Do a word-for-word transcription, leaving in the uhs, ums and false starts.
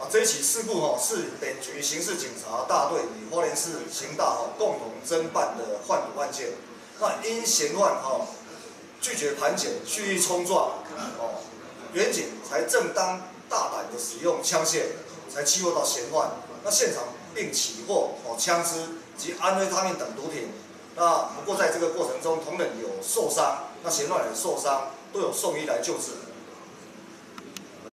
啊，这一起事故哈、哦、是本局刑事警察大队与花莲市刑大哈、哦、共同侦办的贩毒案件。那因嫌犯哈、哦、拒绝盘检、蓄意冲撞，哦，员警才正当大胆的使用枪械，才击获到嫌犯。那现场并起获哦枪支及安非他命等毒品。那不过在这个过程中，同仁有受伤，那嫌犯也受伤，都有送医来救治。